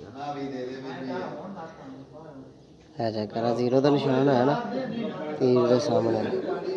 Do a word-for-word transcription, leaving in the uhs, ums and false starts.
है चेक करा जीरो का निशान है ना तीर के सामने